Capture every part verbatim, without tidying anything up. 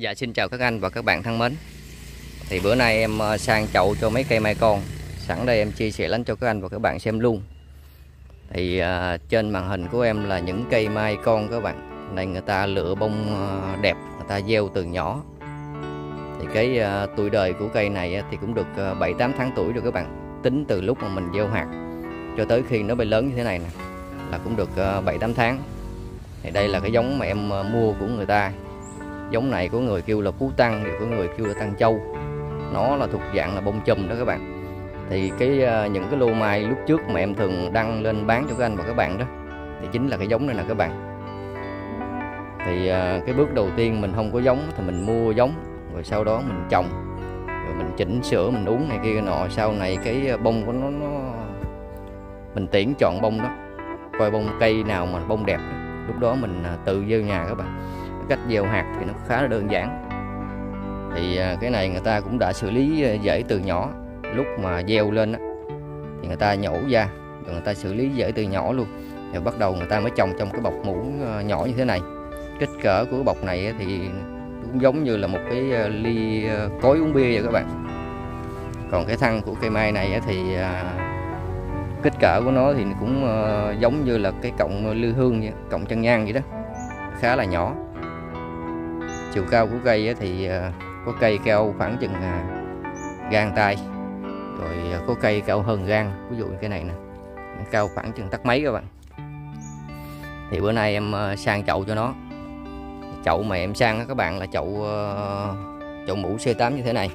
Dạ xin chào các anh và các bạn thân mến. Thì bữa nay em sang chậu cho mấy cây mai con. Sẵn đây em chia sẻ đến cho các anh và các bạn xem luôn. Thì uh, trên màn hình của em là những cây mai con các bạn. Này người ta lựa bông uh, đẹp, người ta gieo từ nhỏ. Thì cái uh, tuổi đời của cây này thì cũng được uh, bảy tám tháng tuổi rồi các bạn. Tính từ lúc mà mình gieo hạt cho tới khi nó bay lớn như thế này nè là cũng được uh, bảy tám tháng. Thì đây là cái giống mà em uh, mua của người ta. Giống này có người kêu là Phú Tăng, có người kêu là Tăng Châu. Nó là thuộc dạng là bông chùm đó các bạn. Thì cái những cái lô mai lúc trước mà em thường đăng lên bán cho các anh và các bạn đó thì chính là cái giống này nè các bạn. Thì cái bước đầu tiên mình không có giống thì mình mua giống, rồi sau đó mình trồng, rồi mình chỉnh sửa, mình uống này kia nọ. Sau này cái bông của nó, nó mình tuyển chọn bông đó, coi bông cây nào mà bông đẹp đó. Lúc đó mình tự gieo nhà các bạn. Cách gieo hạt thì nó khá là đơn giản. Thì cái này người ta cũng đã xử lý rễ từ nhỏ. Lúc mà gieo lên á, thì người ta nhổ ra, rồi người ta xử lý rễ từ nhỏ luôn. Rồi bắt đầu người ta mới trồng trong cái bọc mũ nhỏ như thế này. Kích cỡ của cái bọc này thì cũng giống như là một cái ly cối uống bia vậy các bạn. Còn cái thân của cây mai này thì kích cỡ của nó thì cũng giống như là cái cọng lư hương vậy, cọng chân nhang vậy đó, khá là nhỏ. Chiều cao của cây thì có cây cao khoảng chừng gang tay, rồi có cây cao hơn gang. Ví dụ như cái này nè, cao khoảng chừng tấc mấy các bạn. Thì bữa nay em sang chậu cho nó. Chậu mà em sang các bạn là chậu chậu mũ C tám như thế này.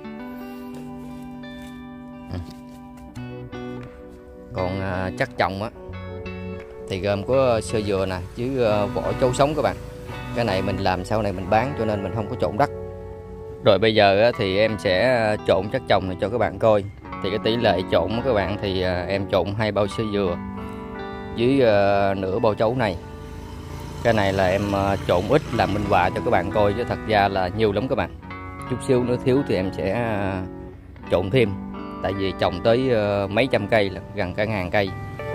Còn chắc trồng á thì gồm có sơ dừa nè chứ vỏ trấu sống các bạn. Cái này mình làm sau này mình bán cho nên mình không có trộn đất. Rồi bây giờ thì em sẽ trộn chất trồng này cho các bạn coi. Thì cái tỷ lệ trộn các bạn thì em trộn hai bao sơ dừa với nửa bao trấu này. Cái này là em trộn ít làm minh họa cho các bạn coi, chứ thật ra là nhiều lắm các bạn. Chút xíu nữa thiếu thì em sẽ trộn thêm. Tại vì trồng tới mấy trăm cây, là gần cả ngàn cây.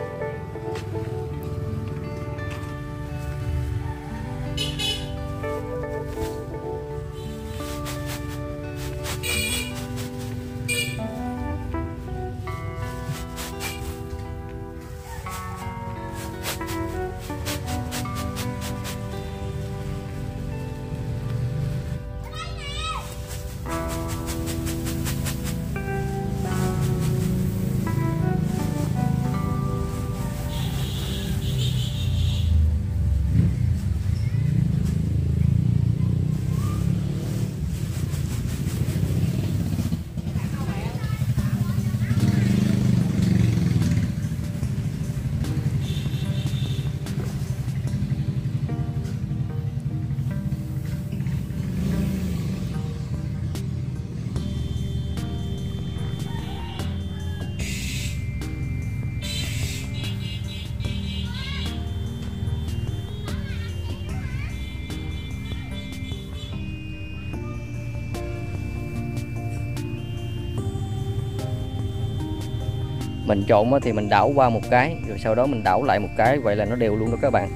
Mình trộn thì mình đảo qua một cái, rồi sau đó mình đảo lại một cái, vậy là nó đều luôn đó các bạn.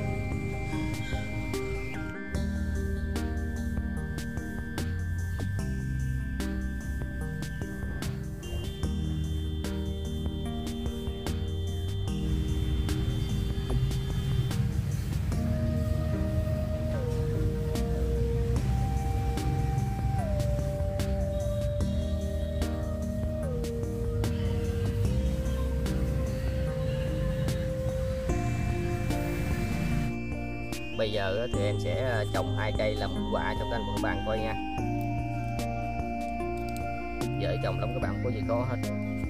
Bây giờ thì em sẽ trồng hai cây làm minh họa cho các anh và các bạn coi nha. Dễ trồng lắm các bạn, không có gì khó hết.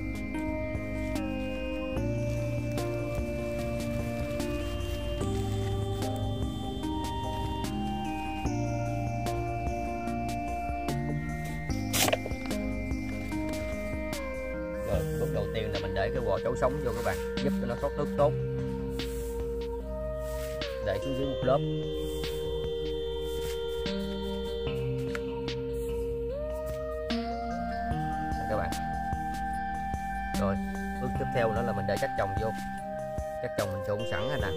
Rồi, bước đầu tiên là mình để cái vỏ trấu sống vô các bạn, giúp cho nó thoát nước tốt. Để xuống dưới một lớp. Đây các bạn. Rồi bước tiếp theo nữa là mình để chất trồng vô. Chất trồng mình trộn sẵn rồi nè.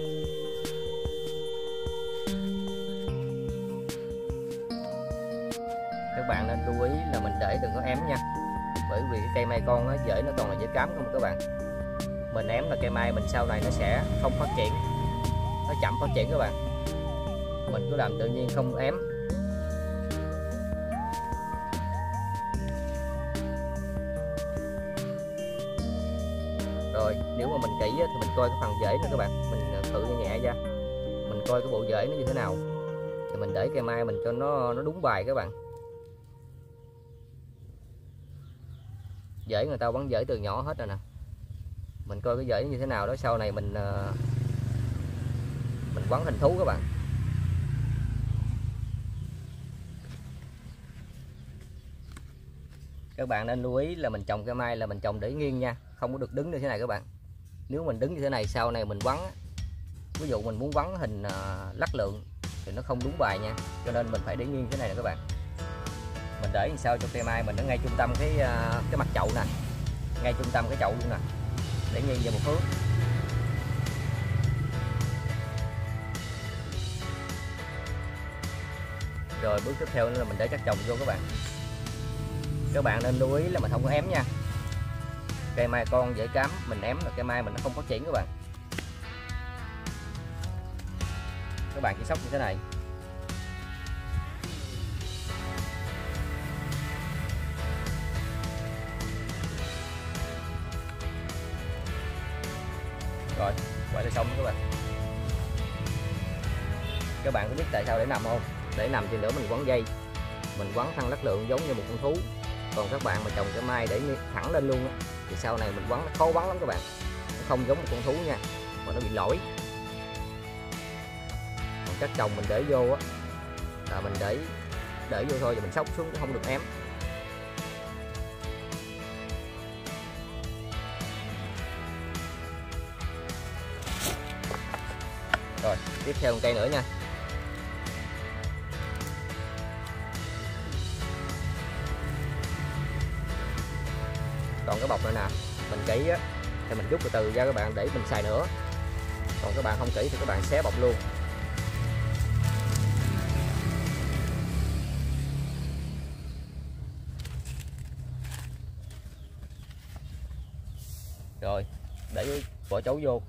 bạn nên lưu ý là mình để đừng có ém nha, bởi vì cái cây mai con nó rễ nó toàn là rễ cám không các bạn. Mình ém là cây mai mình sau này nó sẽ không phát triển, nó chậm phát triển các bạn. Mình cứ làm tự nhiên không ém. Rồi nếu mà mình kỹ thì mình coi cái phần rễ nữa các bạn, mình thử nhẹ nhẹ ra, mình coi cái bộ rễ nó như thế nào thì mình để cây mai mình cho nó nó đúng bài các bạn. Rễ người ta bắn rễ từ nhỏ hết rồi nè, mình coi cái rễ như thế nào đó sau này mình mình quấn hình thú các bạn. Các bạn nên lưu ý là mình trồng cây mai là mình trồng để nghiêng nha, không có được đứng như thế này các bạn. Nếu mình đứng như thế này sau này mình quấn, ví dụ mình muốn quấn hình lắc lượng thì nó không đúng bài nha, cho nên mình phải để nghiêng thế này nè các bạn. Mình để làm sao cho cây mai mình nó ngay trung tâm cái cái mặt chậu nè, ngay trung tâm cái chậu luôn nè, để nghiêng về một hướng. Rồi bước tiếp theo nữa là mình để chất trồng vô các bạn. Các bạn nên lưu ý là mình không có ém nha. Cây mai con dễ cám, mình ém là cây mai mình nó không phát triển các bạn. Các bạn chỉ sóc như thế này. Rồi, vậy là xong các bạn. Các bạn có biết tại sao để nằm không? Để nằm thì nữa mình quấn dây, mình quấn thân lắc lượng giống như một con thú. Còn các bạn mà trồng cây mai để thẳng lên luôn á, thì sau này mình quấn nó khó quấn lắm các bạn, nó không giống một con thú nha, mà nó bị lỗi. Còn chất trồng mình để vô á là mình để để vô thôi, và mình xốc xuống cũng không được ém. Rồi tiếp theo một cây nữa nha. Còn cái bọc này nè, mình kỹ á thì mình rút từ từ ra các bạn để mình xài nữa. Còn các bạn không kỹ thì các bạn xé bọc luôn. Rồi để vỏ chấu vô.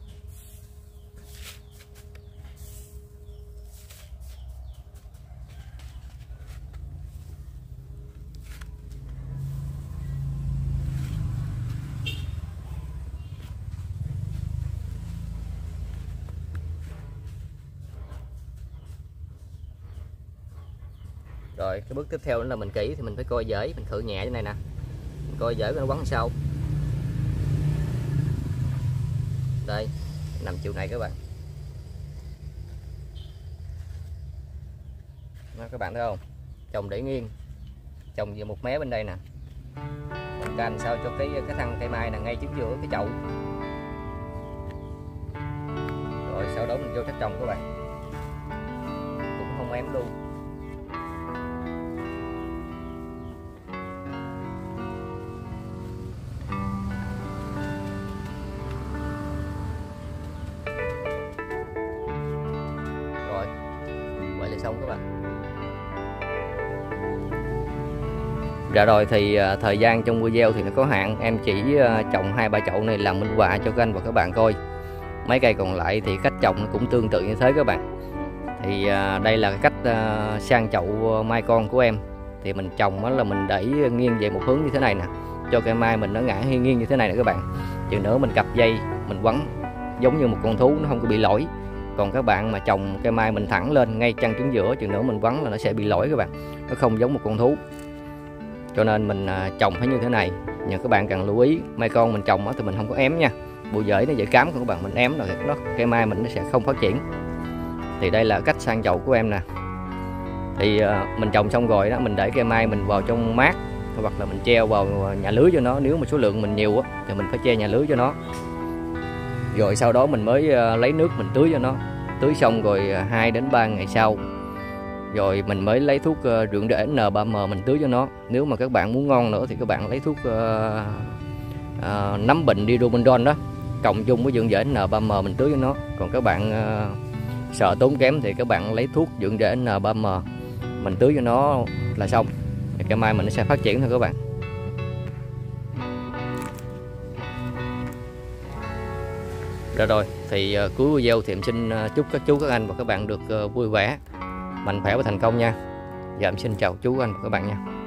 Rồi cái bước tiếp theo nữa là mình kỹ thì mình phải coi rễ, mình khử nhẹ cái này nè, mình coi rễ nó quấn sao. Đây, nằm chiều này các bạn. Đó, các bạn thấy không? Trồng để nghiêng, trồng về một mé bên đây nè. Mình canh sao cho cái cái thân cây mai là ngay chính giữa cái chậu. Rồi sau đó mình vô chất trồng các bạn, cũng không ém luôn. Xong các bạn. Dạ rồi thì uh, thời gian trong video thì nó có hạn, em chỉ uh, trồng hai ba chậu này làm minh họa cho các anh và các bạn coi. Mấy cây còn lại thì cách trồng nó cũng tương tự như thế các bạn. Thì uh, đây là cách uh, sang chậu mai con của em. Thì mình trồng đó là mình đẩy nghiêng về một hướng như thế này nè, cho cây mai mình nó ngã nghiêng như thế này nè các bạn. Chừng nữa mình cặp dây mình quấn giống như một con thú, nó không có bị lỗi. Còn các bạn mà trồng cây mai mình thẳng lên ngay chân trứng giữa, chừng nữa mình quấn là nó sẽ bị lỗi các bạn, nó không giống một con thú. Cho nên mình trồng phải như thế này. Nhưng các bạn cần lưu ý, mai con mình trồng thì mình không có ém nha. Bộ rễ nó dễ cám, các bạn mình ém là nó cây mai mình nó sẽ không phát triển. Thì đây là cách sang chậu của em nè. Thì mình trồng xong rồi đó, mình để cây mai mình vào trong mát, hoặc là mình treo vào nhà lưới cho nó. Nếu mà số lượng mình nhiều á thì mình phải che nhà lưới cho nó. Rồi sau đó mình mới lấy nước mình tưới cho nó. Tưới xong rồi hai đến ba ngày sau, rồi mình mới lấy thuốc rượng rễ N ba M mình tưới cho nó. Nếu mà các bạn muốn ngon nữa thì các bạn lấy thuốc uh, uh, nấm bệnh Didromendron đó, cộng chung với rượng rễ N ba M mình tưới cho nó. Còn các bạn uh, sợ tốn kém thì các bạn lấy thuốc rượng rễ N ba M mình tưới cho nó là xong. Thì cây mai mình nó sẽ phát triển thôi các bạn. Rồi rồi thì uh, cuối video thì em xin uh, chúc các chú các anh và các bạn được uh, vui vẻ, mạnh khỏe và thành công nha. Giờ em xin chào chú anh và các bạn nha.